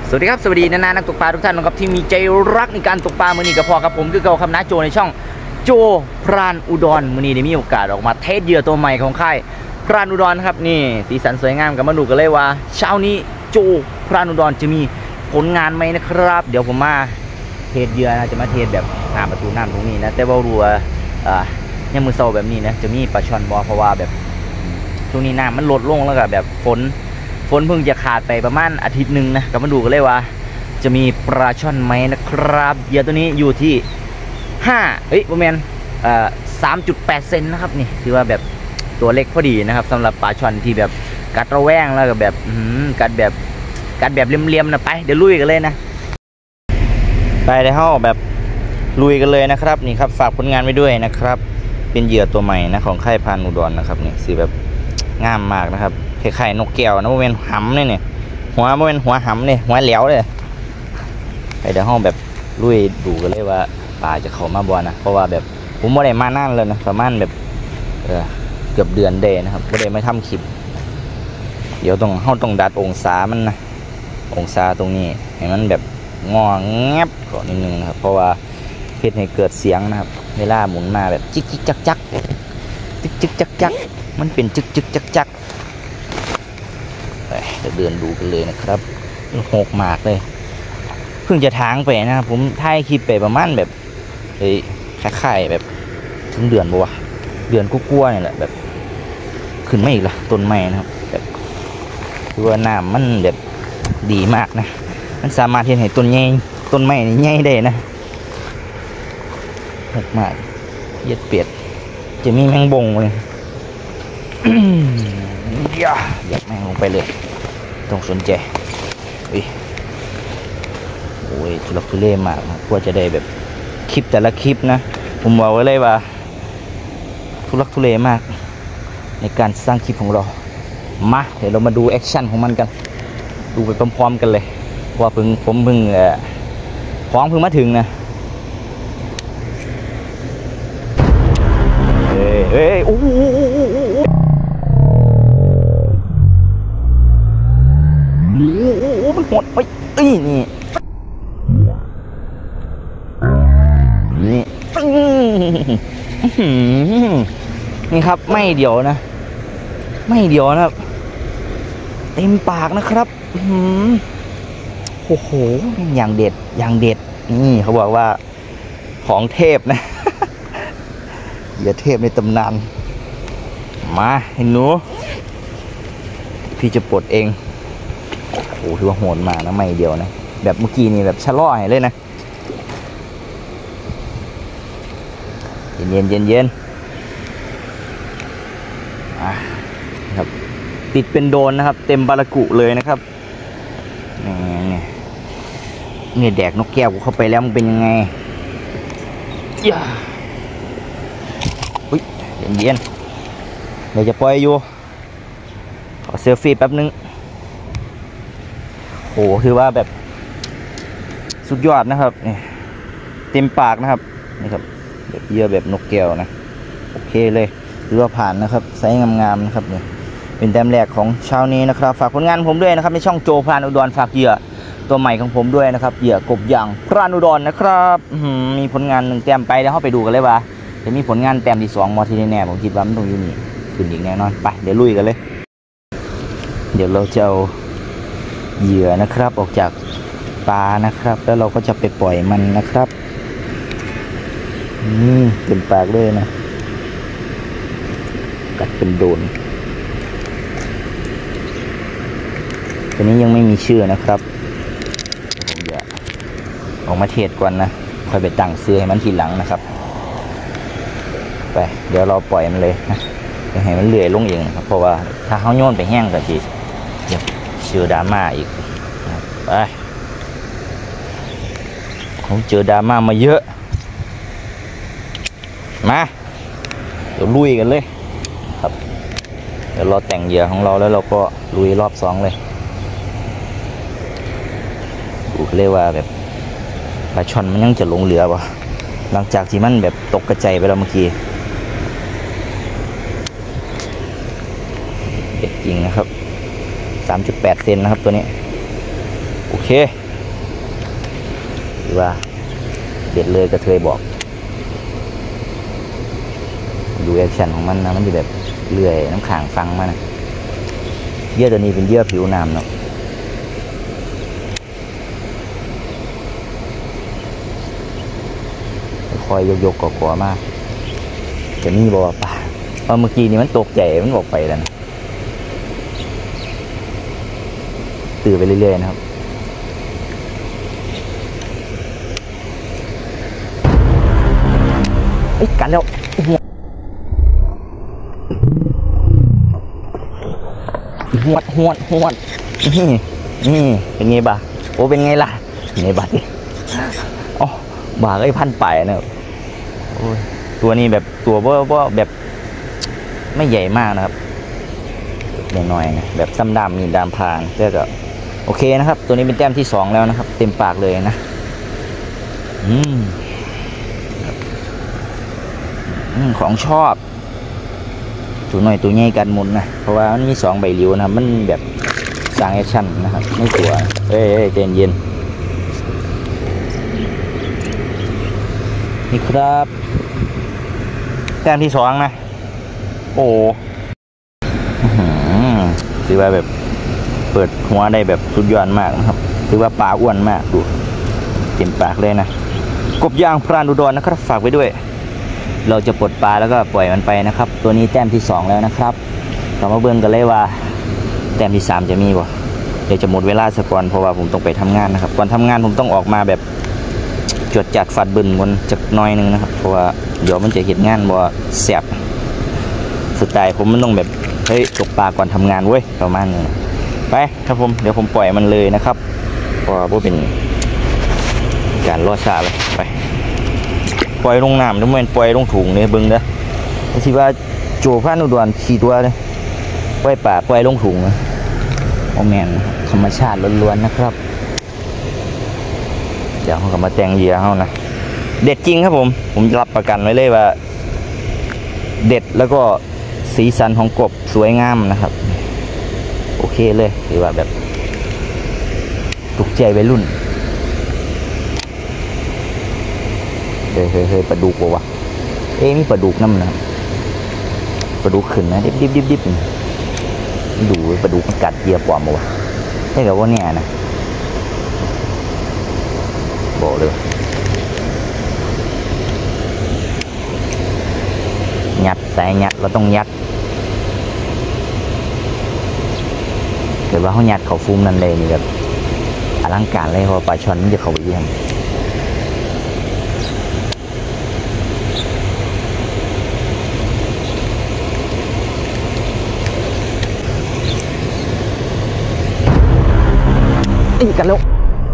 สวัสดีครับสวัสดีนานานักตกปลาทุกท่านนะครับที่มีใจรักในการตกปลามือนี้กับพอกับผมคือเก่าคำน้าโจในช่องโจพรานอุดรมือนี้ได้มีโอกาสออกมาเทสเหยื่อตัวใหม่ของค่ายพรานอุดรครับนี่สีสันสวยงามกับมาดูกันเลยว่าเช้านี้โจพรานอุดรจะมีผลงานไหมนะครับเดี๋ยวผมมาเทสเหยื่อนะจะมาเทสแบบหาประตูน้ำตรงนี้นะแต่ว่ารัวยังมือโซแบบนี้นะจะมีปลาช่อนบอเพราะว่าแบบช่วงนี้น้ำมันลดลงแล้วก็แบบฝนเพิ่งจะขาดไปประมาณอาทิตย์หนึ่งนะก็มาดูกันเลยว่าจะมีปลาช่อนไหมนะครับเหยื่อตัวนี้อยู่ที่ประมาณ3.8 เซนนะครับนี่ถือว่าแบบตัวเล็กพอดีนะครับสำหรับปลาช่อนที่แบบกัดระแวงแล้วก็แบบกัดแบบเลี่ยมๆนะไปเดี๋ยวลุยกันเลยนะไปเดี๋ยวเราแบบลุยกันเลยนะครับนี่ครับฝากผลงานไว้ด้วยนะครับเป็นเหยื่อตัวใหม่นะของค่ายพรานอุดรนะครับนี่สีแบบงามมากนะครับคล้ายๆนกแก้วนะโมเมนหำเนี่ยหัวโมเมนหัวหำเนี่ยหัวเหลวเลยไปเดี๋ยวห้องแบบลุยดูกันเลยว่าปลาจะเข้ามาบ่นะเพราะว่าแบบผมไม่ได้มานานเลยนะประมาณแบบเกือบเดือนเดย์นะครับไม่ได้ไม่ทำคลิปเดี๋ยวต้องดัดองศามันนะองศาตรงนี้ให้มันแบบงอแงบก่อนนิดนึงนะครับเพราะว่าเพชรให้เกิดเสียงนะครับเวลาหมุนมาแบบจิกจิกจักจักจิกจิกจักจักมันเป็นจิกจิกจักจักไปเดี๋ยวเดินดูกันเลยนะครับหกมากเลยเพิ่งจะทางไปนะครับผมถ่ายคลิปไปประมาณแบบคล้ายๆแบบถึงเดือนบ่วะเดือนกู้ๆนี่แหละแบบขึ้นไม่อีกละต้นไม้นะครับแบบคือว่าน้ำมันแบบดีมากนะมันสามารถเห็นให้ต้นไม้นี่ใหญ่ได้นะหกมากเย็ดเปียดจะมีแมงบงเลยอยากแมงลงไปเลยต้องสนใจโอ้ยทุลักทุเลมากนะกว่าจะได้แบบคลิปแต่ละคลิปนะผมบอกไว้เลยว่าทุลักทุเลมากในการสร้างคลิปของเรามาเดี๋ยวเรามาดูแอคชั่นของมันกันดูไปพร้อมๆกันเลยว่าผมเพิ่งของเพิ่งมาถึงนะเฮ้ยโอ้โหมันหดไปนี่นี่ครับไม่เดียวนะครับเต็มปากนะครับโอ้โหอย่างเด็ดนี่เขาบอกว่าของเทพนะอย่าเทพในตำนานมาเห็นหนูพี่จะปลดเองโอ้ถือว่าโหดมากนะไม่เดียวนะแบบเมื่อกี้นี่แบบชะล่อให้เลยนะเย็นครับติดเป็นโดนนะครับเต็มบารากุเลยนะครับนี่แดกนกแก้วกูเข้าไปแล้วมันเป็นยังไงเย็นเดี๋ยวจะปล่อยอยู่ขอเซลฟี่แป๊บนึงโอ้ถือว่าแบบสุดยอดนะครับนี่เต็มปากนะครับนี่ครับแบบเยอะแบบนกแก้วนะโอเคเลยถือว่าผ่านนะครับไซส์งามๆนะครับนี่เป็นแต้มแรกของเช้านี้นะครับฝากผลงานผมด้วยนะครับในช่องโจพรานอุดรฝากเหยื่อตัวใหม่ของผมด้วยนะครับเหยื่อกบยางพรานอุดรนะครับมีผลงาน1 แต้มไปแล้วเข้าไปดูกันเลยว่าจะมีผลงานแต้มที่2มอที่แน่ผมคิดว่ามันต้องอยู่นี่ขึ้นอีกแน่นอนไปเดี๋ยวลุยกันเลยเดี๋ยวเราจะเอาเหยื่อนะครับออกจากปลานะครับแล้วเราก็จะไปปล่อยมันนะครับเต็มปากเลยนะกัดเป็นโดนตัวนี้ยังไม่มีชื่อนะครับผมจะออกมาเทศก่อนนะค่อยไปตั้งซื้อให้มันทีหลังนะครับไปเดี๋ยวเราปล่อยมันเลยนะจะให้มันเลื่อยลงเองครับเพราะว่าถ้าเขาโยนไปแห้งก็จะเจอดราม่าอีกไปผมเจอดราม่ามาเยอะมาเดี๋ยวลุยกันเลยครับเดี๋ยวเราแต่งเหยื่อของเราแล้วเราก็ลุยรอบ2เลยดูเลยว่าแบบปลาช่อนมันยังจะลงเหลือป่ะหลังจากที่มันแบบตกกระจายไปแล้วเมื่อกี้เด็ดจริงนะครับ 3.8 เซนนะครับตัวนี้โอเคเคหรือว่าเด็ดเลยกระเทยบอกดูแอคชั่นของมันนะมันจะแบบเลื่อยน้ำขังฟังมันนะเยื่อตัวนี้เป็นเยื่อผิวน้ำเนาะคอยยกๆก่อๆมากจะมีบอกว่าป่าเพราะเมื่อกี้นี่มันตกใจมันบอกไปแล้วนะตื่นไปเรื่อยๆนะครับเอ้ยกันแล้วหวดนี่เป็นไงบ้าโอ้เป็นไงล่ะไงบ้าดิอ๋อบ้าไอ้พันป่ายนะครับโอ้ยตัวนี้แบบตัวว่าแบบไม่ใหญ่มากนะครับหน่อยๆนะแบบซ้ำดำมีดำพานก็โอเคนะครับตัวนี้เป็นแต้มที่2แล้วนะครับเต็มปากเลยนะของชอบตัวหน่อยตัวใหญ่กันมุนนะเพราะว่ามันมี2ใบริ้วนะครับมันแบบสร้างแอคชั่นนะครับไม่ตัวเอ้ยเย็นนี่ครับแต้มที่2นะโอ้ถือว่าแบบเปิดหัวได้แบบสุดยอดมากนะครับถือว่าปลาอ้วนมากดูเต็มปากเลยนะกบยางพรานอุดรนะครับฝากไว้ด้วยเราจะปลดปลาแล้วก็ปล่อยมันไปนะครับตัวนี้แต้มที่2แล้วนะครับเรามาเบิ่งกันเลยว่าแต้มที่3จะมีบ่เดี๋ยวจะหมดเวลาสักก่อนเพราะว่าผมต้องไปทำงานนะครับก่อนทำงานผมต้องออกมาแบบจดจัดฟัดบึนบนจักน้อยนึงนะครับเพราะว่าเดี๋ยวมันจะเห็นงานบ่แสบสไตล์ผมมันต้องแบบเฮ้ยตกปลาก่อนทำงานเว้ยประมาณนี้ไปครับผมเดี๋ยวผมปล่อยมันเลยนะครับเพราะว่าเป็นการล่อชาเลยไปปล่อยลงน้ำแล้วมันปล่อยลงถุงเนี่ยบึงเด้อที่ว่าโจพระนุดรขี่ตัวเลยปล่อยป่าปล่อยลงถุงนะโอแมนธรรมชาติล้วนๆนะครับเดี๋ยวเขากลับมาแจงเหยื่อเขานะเด็ดจริงครับผมรับประกันไว้เลยว่าเด็ดแล้วก็สีสันของกบสวยงามนะครับโอเคเลยถือว่าแบบถูกใจวัยรุ่นเฮ้ยปลาดุกวะมีปลาดุกน้ำนะปลาดุกขึ้นนะดิบดูปลาดุกมันกัดเหยื่อปลอมวะได้กับว่าเนี่ยนะบอกเลยยัดแต่ยัดเราต้องยัดเกิดว่าเขายัดเขาฟุ้งนั่นเลยนี่แบบอลังการเลยเพราะปลาช่อนมันจะเข้าไปยังอีกกันแล้ว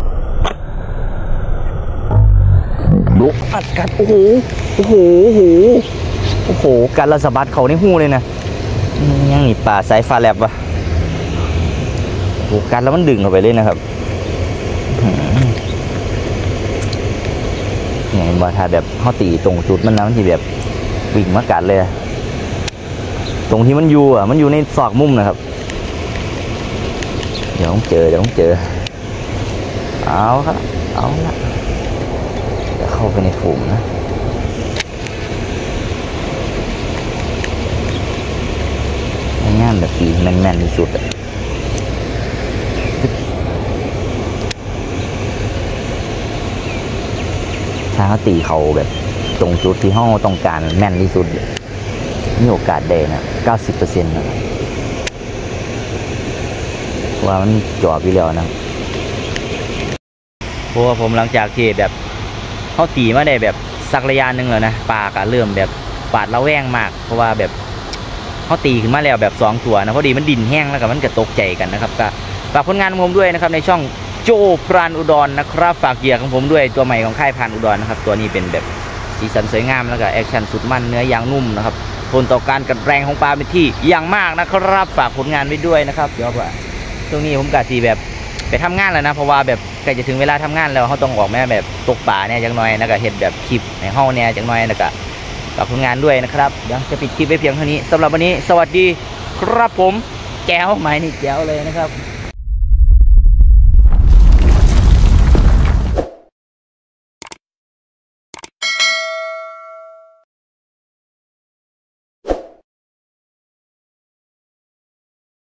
ดูอัดกัดโอ้โหการระสะบัดเขาในหูเลยนะยังมีป่าสายฟ้าแลบวะโอ้การแล้วมันดึงเข้าไปเลยนะครับเนี่ยบอทาแบบเขาตีตรงจุดมันนะมันที่แบบวิ่งมากัดเลยตรงที่มันอยู่ในซอกมุมนะครับเดี๋ยวต้องเจอเอาครับเอาละจะเข้าไปในฝูงนะงานแบบตีแม่นที่สุดถ้าเขาตีเขาแบบตรงจุดที่ห้องต้องการแม่นที่สุดมีโอกาสได้นะ 90% นะว่ามันจ่อพี่แล้วนะเพราะว่าผมหลังจากที่แบบเขาตีมาได้แบบสักระยะหนึ่งแล้วนะปากเริ่มแบบปาดระแวงมากเพราะว่าแบบเขาตีขึ้นมาแล้วแบบ2ตัวนะพอดีมันดินแห้งแล้วก็มันก็ตกใจกันนะครับก็ฝากผลงานของผมด้วยนะครับในช่องโจพรานอุดรนะครับฝากเหยื่อของผมด้วยตัวใหม่ของค่ายพรานอุดรนะครับตัวนี้เป็นแบบสีสันสวยงามแล้วก็แอคชั่นสุดมันเนื้อยางนุ่มนะครับทนต่อการกัดแรงของปลาเป็นที่อย่างมากนะครับฝากผลงานไว้ด้วยนะครับเดี๋ยวว่าช่วงนี้ผมกะสีแบบไปทำงานแล้วนะเพราะว่าแบบใกล้จะถึงเวลาทำงานแล้วเขาต้องออกแม่แบบตกป่าเนี่ยจังหน่อยแล้วก็เห็นแบบคลิปในห้องเนี่ยจังหน่อยแล้วก็ฝากผลงานด้วยนะครับเดี๋ยวจะปิดคลิปไปเพียงเท่านี้สำหรับวันนี้สวัสดีครับผมแก้วหมายนี่แก้วเลยนะครับ